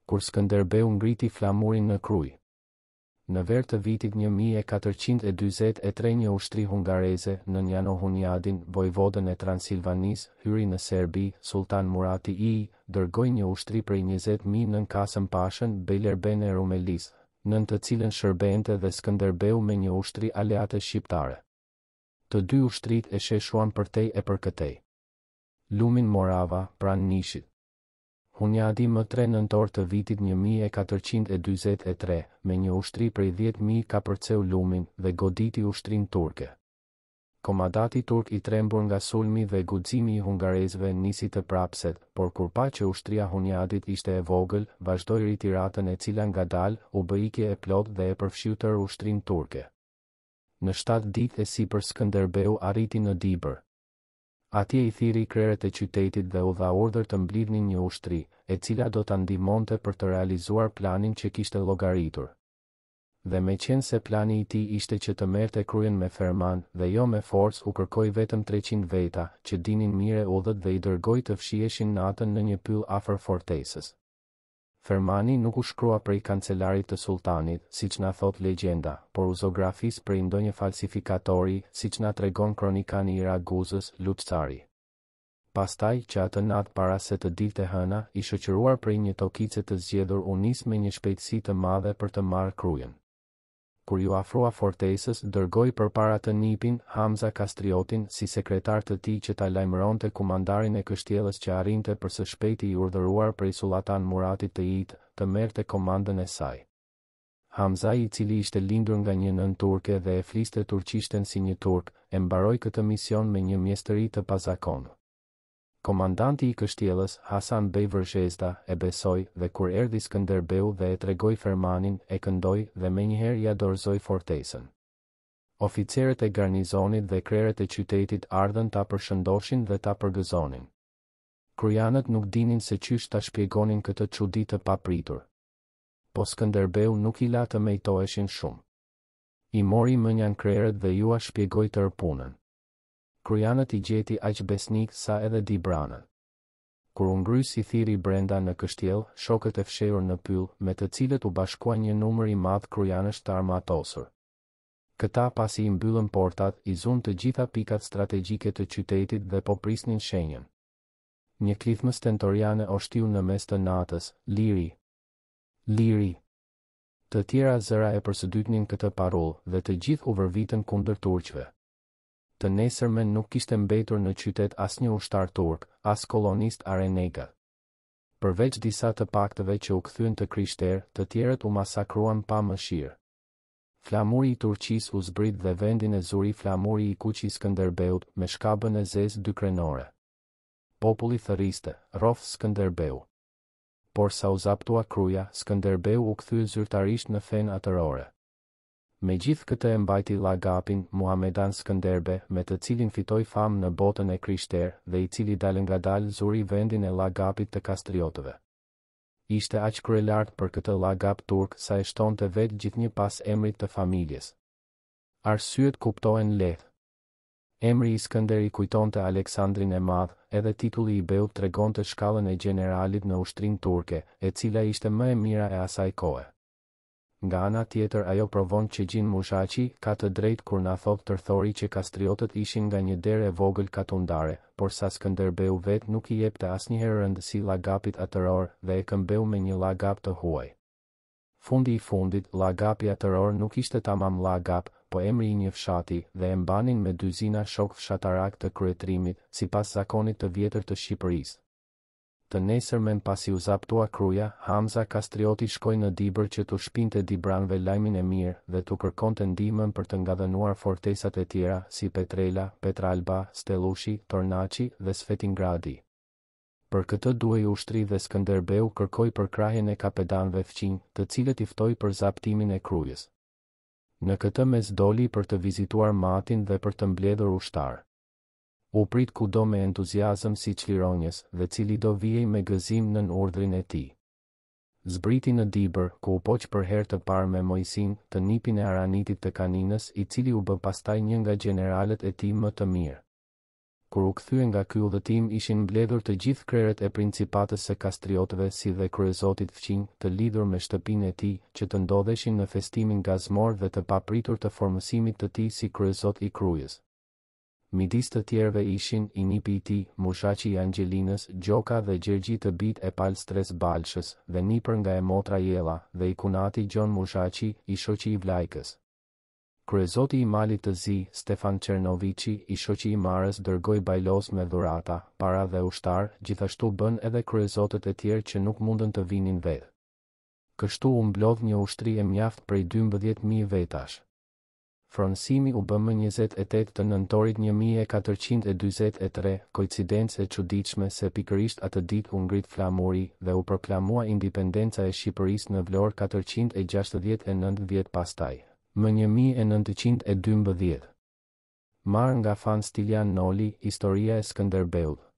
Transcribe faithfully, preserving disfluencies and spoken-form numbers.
Kur Skënderbeu ngriti flamurin në Krujë. Në ver të vitit një mijë e katërqind e dyzet e tre një ushtri hungareze në Njano Hunjadin, vojvodën e Transilvanisë, hyri në Serbi. Sultan Murati I dërgoi një ushtri prej njëzet mijë nën Kasëm Pashën, Bejlerben e Rumelis, nën të cilën shërbente dhe Skënderbeu me një ushtri aleate shqiptare. Të dy ushtrit e sheshuan përtej e përkëtej. Lumin Morava, pranë Nishit. Hunjadi më tre nëntor të vitit një mijë e katërqind e dyzet e tre, me një ushtri prej dhjetë mijë ka përceu lumin dhe goditi ushtrin turke. Komandati turk i trembur nga sulmi dhe guximi i hungarezëve nisi të prapset, por kur pa që ushtria Hunjadit ishte e vogël, vazhdoi ritiratën e cila ngadalë u bë ikje e plot dhe e përfshiu tërë ushtrin turke. Në shtatë ditë e sipër Skënderbeu arriti në Dibër. Atje i thiri krerët e qytetit dhe u dha urdhër të mblidhnin një ushtri, e cila do ta ndihmonte për të realizuar planin që kishte llogaritur. Dhe me qenë se plani i tij ishte që të merrte Krujën me ferman dhe jo me forcë, u kërkoi vetëm treqind veta, që dinin mirë udhët dhe i dërgoi të fshiheshin natën në një pyll afër fortesës. Fermani nuk u shkrua prej kancelarit të sultanit, siç na thot legjenda, por u zografis prej ndonjë falsifikatori, siç na tregon kronikani i Raguzës, Luçari. Pastaj, që atë natë para se të dilte hëna, i shoqëruar prej një tokice të zgjedhur, u nis me një shpejtësi të madhe për të marrë Krujën. Kur ju afrua fortesës, dërgoi përpara të nipin Hamza Kastriotin si sekretar të tij që ta lajmëronte kumandarin e kështjellës që arrinte për së shpejti i urdhëruar prej Sultan Muratit të It, të merrte komandën e saj. Hamza, i cili ishte lindur nga një nën turke dhe e fliste turqishten si një turk, e mbaroi këtë mision me një mjeshtëri të pazakontë. Komandanti i kështjellës, Hasan Bej Vërzhezda, e besoi dhe kur erdhi Skënderbeu dhe e tregoi fermanin, e këndoi dhe menjëherë ja dorëzoi fortesën. Oficerët e garnizonit dhe krerët e qytetit ardhën ta përshëndoshin dhe ta përgëzonin. Krujanët nuk dinin se qysh ta shpjegonin këtë çudi të papritur. Po Skënderbeu nuk i la të mejtoheshin shumë. I mori mënjan krerët dhe ju a shpjegoi tërë punën. Krujanët i gjeti aq besnik sa edhe Dibranët. Kur u ngrys i thiri brenda në kështjell, shokët e fshehur në pyll, me të cilët u bashkua një numër i madh krujanësh të armatosur. Këta pasi i mbyllën portat, i zunë të gjitha pikat strategjike të qytetit dhe po prisnin shenjën. Një klithmë stentoriane o shtiu në mes të natës, liri, liri. Të tjera zëra e përsëdytnin këtë parollë dhe të gjithë u vërvitën kundër turqëve. Të nesërmen nuk kishte mbetur në qytet asnjë ushtar turk, as kolonist arenega. Përveç disa të paktëve që u kthyen të krishterë, të tjerët u masakruan pa mëshirë. Flamuri i Turqisë u zbrit dhe vendin e zuri flamuri i kuq i Skënderbeut me shkabën e zezë dy krenore. Populli thërriste, rrof Skënderbeu. Por sa u zaptua Kruja, Skënderbeu u kthye zyrtarisht në fen atërore. Me gjithë këtë e mbajti llagapin Muhamedan Skënderbe, me të cilin fitoi famë në botën e krishterë dhe i cili dalë ngadalë zuri vendin e llagapit të kastriotëve. Ishte aq kryelart për këtë llagap turk sa e shtonte vetë gjithnjë pas emrit të familjes. Arsyet kuptohen lehtë. Emri i Skënderi kujtonte Aleksandrin e Madh, edhe titulli i Beut tregonte shkallën e generalit në ushtrinë turke, e cila ishte më e mira e asaj kohe. Nga ana tjetër ajo provon që Gjin Mushaqi ka të drejtë kur na thot tërthori që kastriotët ishin nga një derë e vogël katundare, por sa Skënderbeu vet nuk i jepte asnjëherë rëndësi llagapit atëror dhe e këmbeu me një llagap të huaj. Fundi i fundit, llagapi atëror nuk ishte tamam llagap, po emri i një fshati dhe e mbanin me dyzina shok fshatarak të kryetrimit, sipas zakonit të vjetër të Shqipërisë. Të nesërmen pasi u zaptua Kruja, Hamza Kastrioti shkoi në Dibër që t'u shpinte Dibranëve lajmin e mirë dhe t'u kërkonte ndihmën për të ngadhënuar fortesat e tjera si Petrela, Petralba, Stellushi, Tornaçi dhe Sfetingradi. Për këtë duhej ushtri dhe Skënderbeu kërkoi përkrahjen e kapedanëve fqinj, të cilët i ftoi për zaptimin e Krujës. Në këtë mes doli për të vizituar matin dhe për të mbledhur ushtar. U prit kudo me entuziazëm si çlironjës dhe cili do vijej me gëzim nën urdhrin e tij. Zbriti në Dibër, ku u poq për herë të parë me Mojsin, të nipin e Aranitit të Kaninës, i cili u bë pastaj një nga generalet e tij më të mirë. Kur u kthye nga ky udhëtim ishin mbledhur të gjithë krerët e principatës së kastriotëve si dhe kryezotit fqinj të lidhur me shtëpinë e tij që të ndodheshin në festimin gazmor dhe të papritur të formësimit të tij si kryezot i Krujës. Midis të tjerëve ishin i nipi i tij, mushaqi i Angelinës, Gjoka dhe Gjergji të bijtë e Palstres Balshës, dhe nipër nga e motra Jella, dhe i kunati Gjon Mushaqi, i shoqi i Vlajkës. Kryezoti i Malit të Zi, Stefan Çernoviçi, i shoqi i Marës, dërgoi bajlos me dhurata, para dhe ushtar, gjithashtu bën edhe kryezotët e tjerë që nuk mundën të vinin vetë. Kështu u mblodh një ushtri e mjaft prej dymbëdhjetë mijë vetash. Fronsimi u bë më njëzet e tetë të nëntorit një mijë e katërqind e dyzet e tre, koincidencë e çuditshme se pikërisht atë ditë u ngrit flamuri dhe u proklamua independenca e Shqipërisë në vlorë katërqind e gjashtëdhjetë e nëntë vjet pastaj. Më një mijë e nëntëqind e dymbëdhjetë. Marrë nga Fan Stilian Noli, Historia e Skënderbeut.